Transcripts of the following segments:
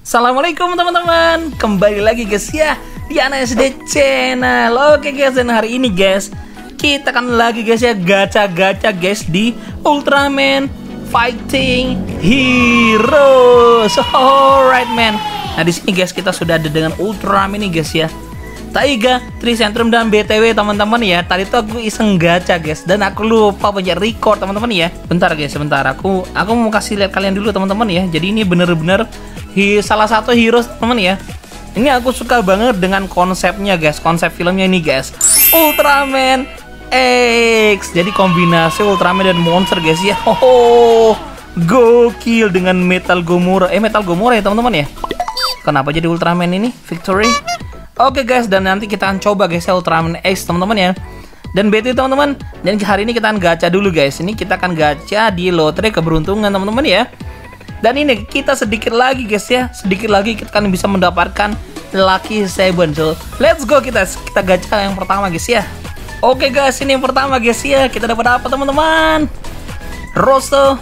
Assalamualaikum teman-teman, kembali lagi guys ya di AnaSD Channel. Oke guys, dan hari ini guys kita akan lagi guys ya gacha-gacha guys di Ultraman Fighting Heroes. Alright man. Nah di sini guys kita sudah ada dengan Ultraman ini guys ya, Taiga, Tricentrum dan BTW teman-teman ya. Tadi tuh aku iseng gacha guys dan aku lupa punya record teman-teman ya. Bentar guys, sebentar aku mau kasih lihat kalian dulu teman-teman ya. Jadi ini bener-bener salah satu heroes teman ya. Ini aku suka banget dengan konsepnya guys, konsep filmnya ini guys, Ultraman X. Jadi kombinasi Ultraman dan monster guys ya. Oh, gokil dengan Metal Gomora. Metal Gomora ya teman-teman ya. Kenapa jadi Ultraman ini? Victory. Oke guys, dan nanti kita akan coba guys ya Ultraman X teman-teman ya. Dan BT teman-teman, dan hari ini kita akan gacha dulu guys. Ini kita akan gacha di lotre keberuntungan teman-teman ya. Dan ini kita sedikit lagi guys ya, sedikit lagi kita akan bisa mendapatkan Lucky 7. So let's go, kita gacha yang pertama guys ya. Oke guys, ini yang pertama guys ya. Kita dapat apa teman-teman? Rosso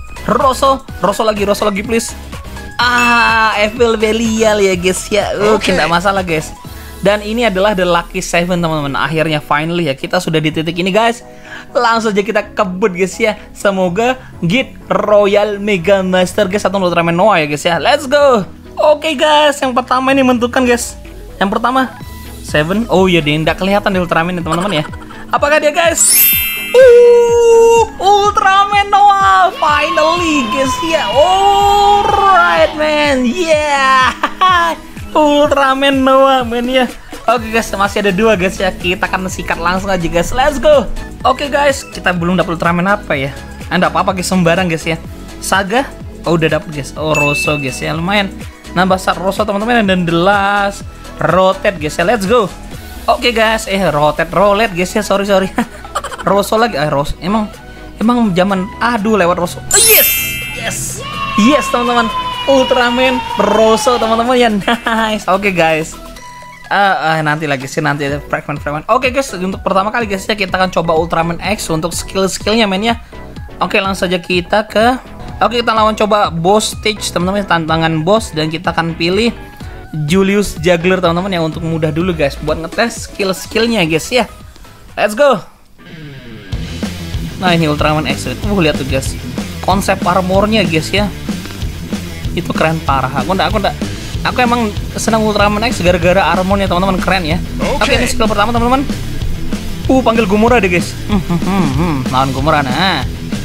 lagi please. Evil Belial ya guys ya. Oke, enggak masalah guys. Dan ini adalah The Lucky 7 teman-teman. Akhirnya finally ya kita sudah di titik ini guys. Langsung aja kita kebut guys ya. Semoga Git Royal Mega Master guys atau Ultraman Noah ya guys ya. Let's go. Oke guys, yang pertama ini menentukan guys. Yang pertama 7. Oh iya, dia tidak kelihatan di Ultraman ini teman-teman ya. Apakah dia guys? Ultraman Noah finally guys ya. Alright man. Yeah. Ultraman Noah man ya. Oke guys, masih ada dua guys ya. Kita akan sikat langsung aja guys. Let's go. Oke guys, kita belum dapat Ultraman apa ya? Enggak apa-apa guys, sembarang guys ya. Saga, oh udah dapet guys. Oh Rosso guys ya, lumayan. Nambah Rosso teman-teman, dan The Last Rotate guys ya. Let's go. Oke guys, roulette guys ya. Sorry. Rosso lagi. Rosso. Emang zaman lewat Rosso. Oh, yes teman-teman. Ultraman Rosso teman-teman ya. Nice. Oke guys. Nanti lagi sih, nanti ada fragment. Oke guys, untuk pertama kali guys ya kita akan coba Ultraman X untuk skill-skillnya men ya. Oke, langsung saja kita kita lawan coba boss stage teman-teman, tantangan boss, dan kita akan pilih Julius Juggler teman-teman ya untuk mudah dulu guys buat ngetes skill-skillnya guys ya. Let's go. Nah ini Ultraman X, lihat tuh guys konsep armornya guys ya. Itu keren parah. Aku emang senang Ultraman X gara-gara armornya teman-teman, keren ya. Oke, ini skill pertama teman-teman. Panggil Gomora deh guys. Lawan Gomora nah.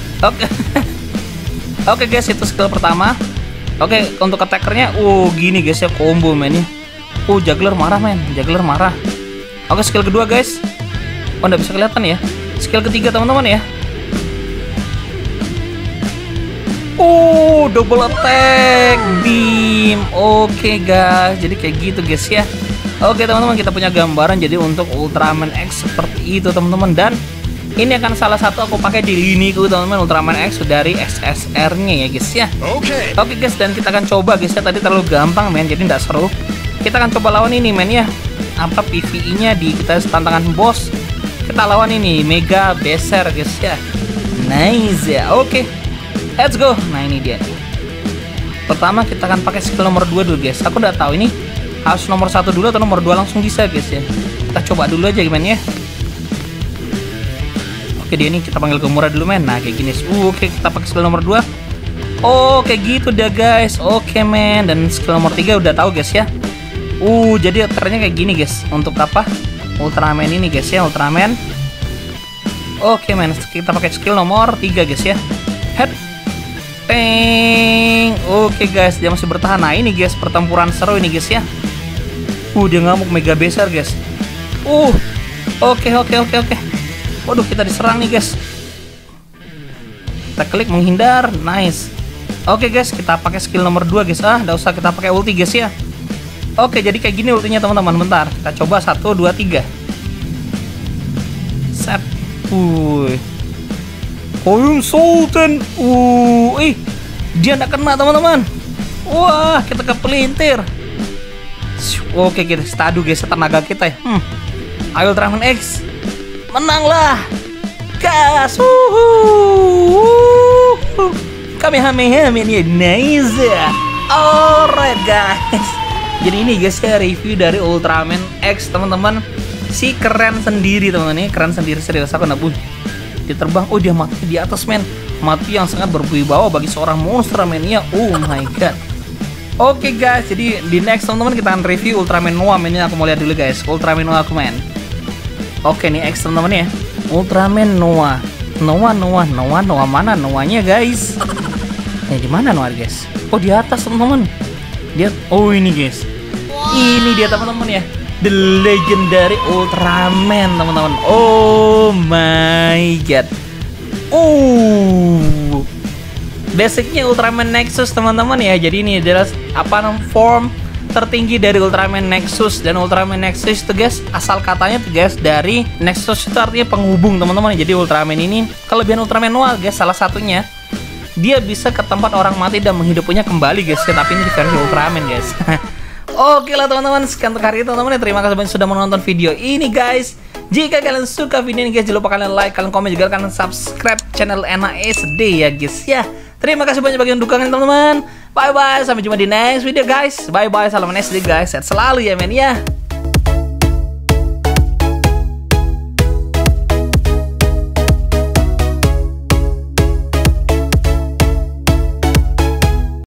Oke guys, itu skill pertama. Oke, untuk attackernya gini guys ya, combo men ya. Juggler marah men, Oke, skill kedua guys. Nggak bisa kelihatan ya. Skill ketiga teman-teman ya. Double attack beam. Oke guys, jadi kayak gitu guys ya. Oke teman-teman, kita punya gambaran jadi untuk Ultraman X seperti itu teman-teman. Dan ini akan salah satu aku pakai di liniku teman-teman, Ultraman X dari SSR-nya ya guys ya. Oke guys, dan kita akan coba guys ya. Tadi terlalu gampang men, jadi nggak seru. Kita akan coba lawan ini men ya. Apa PvE-nya di kita tantangan boss. Kita lawan ini Mega Beser guys ya. Nice ya. Oke. Let's go. Nah ini dia. Pertama kita akan pakai skill nomor 2 dulu guys. Aku udah tahu ini harus nomor 1 dulu atau nomor 2 langsung bisa guys ya. Kita coba dulu aja gimana ya. Oke, dia ini kita panggil Gomora dulu men. Nah kayak gini. Oke, kita pakai skill nomor 2. Kayak gitu dah guys. Oke men. Dan skill nomor 3 udah tahu guys ya. Jadi ternyata kayak gini guys. Untuk apa? Ultraman ini guys ya, Ultraman. Oke men, kita pakai skill nomor 3 guys ya. Head. Oke guys, dia masih bertahan. Nah ini guys, pertempuran seru ini guys ya. Dia ngamuk Mega besar guys. Oke. Waduh, kita diserang nih guys. Kita klik menghindar. Nice. Oke guys, kita pakai skill nomor 2 guys. Nggak usah kita pakai ulti guys ya. Oke, jadi kayak gini ultinya teman-teman. Bentar, kita coba 1, 2, 3. Set. Koyun Sultan. Dia nggak kena teman-teman. Wah, kita kepelintir. Oke, kita stadu guys tenaga kita ya. Ayo Ultraman X, menanglah. Gas. Kamehameha men ya. Nice. Alright guys, jadi ini guys ya review dari Ultraman X teman-teman. Si keren sendiri teman-teman, ini keren sendiri serius. Aku nabung dia terbang, oh dia mati di atas men, mati yang sangat berwibawa bagi seorang monster mania. Oh my god. Oke guys, jadi di next teman-teman kita akan review Ultraman Noah. Ini aku mau lihat dulu guys, Ultraman Noah Aquaman. Oke nih X teman-teman ya, Ultraman Noah. Noah mana Noahnya guys? Di mana Noah guys? Oh di atas teman-teman. Dia, oh ini guys, ini dia teman-teman ya, The Legendary Ultraman teman-teman. Oh my god. Basicnya Ultraman Nexus teman-teman ya. Jadi ini adalah form tertinggi dari Ultraman Nexus. Dan Ultraman Nexus itu guys, asal katanya tuh guys dari Nexus itu artinya penghubung teman-teman. Jadi Ultraman ini, kelebihan Ultraman Noah guys, salah satunya dia bisa ke tempat orang mati dan menghidupinya kembali guys. Tapi ini di versi Ultraman guys. Oke lah teman-teman, sekian untuk hari ini teman-teman. Terima kasih banyak sudah menonton video ini guys. Jika kalian suka video ini guys, jangan lupa kalian like, kalian komen, juga kalian subscribe channel NASD ya guys ya. Terima kasih banyak bagi dukungan teman-teman. Bye bye, sampai jumpa di next video guys. Bye bye, salam NASD guys. Sehat selalu ya men ya.